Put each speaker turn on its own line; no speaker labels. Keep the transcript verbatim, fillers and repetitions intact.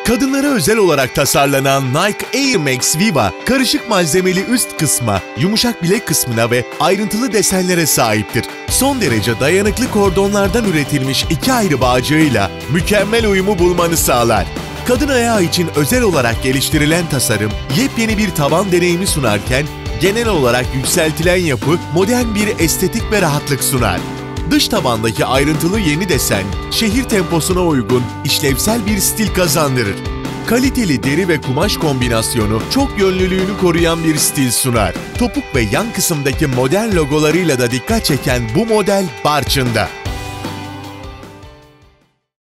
Kadınlara özel olarak tasarlanan Nike Air Max Viva, karışık malzemeli üst kısma, yumuşak bilek kısmına ve ayrıntılı desenlere sahiptir. Son derece dayanıklı kordonlardan üretilmiş iki ayrı bağcığıyla mükemmel uyumu bulmanı sağlar. Kadın ayağı için özel olarak geliştirilen tasarım, yepyeni bir taban deneyimi sunarken, genel olarak yükseltilen yapı modern bir estetik ve rahatlık sunar. Dış tabandaki ayrıntılı yeni desen, şehir temposuna uygun, işlevsel bir stil kazandırır. Kaliteli deri ve kumaş kombinasyonu çok yönlülüğünü koruyan bir stil sunar. Topuk ve yan kısımdaki modern logolarıyla da dikkat çeken bu model Barçın'da.